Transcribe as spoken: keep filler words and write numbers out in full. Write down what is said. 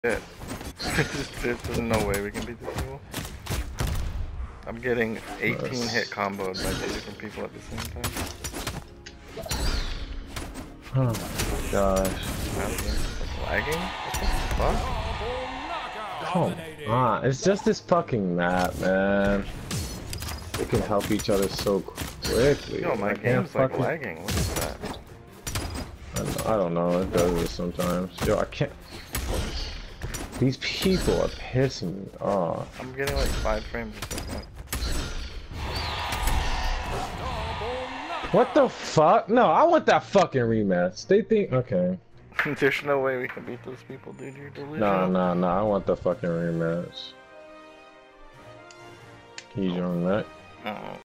Shit. There's no way we can beat this people. I'm getting eighteen hit comboed by two different people at the same time. Oh my gosh. It's lagging? What the fuck? Come on, it's just this fucking map, man. We can help each other so quickly. Yo, my game's like lagging. What is that? I don't, I don't know, it does this sometimes. Yo, I can't. These people are pissing me off. I'm getting like five frames a second. What the fuck? No, I want that fucking rematch. They think, okay. There's no way we can beat those people, dude. You're delusional. Nah, nah, nah. I want the fucking rematch. He's on that. Uh-oh.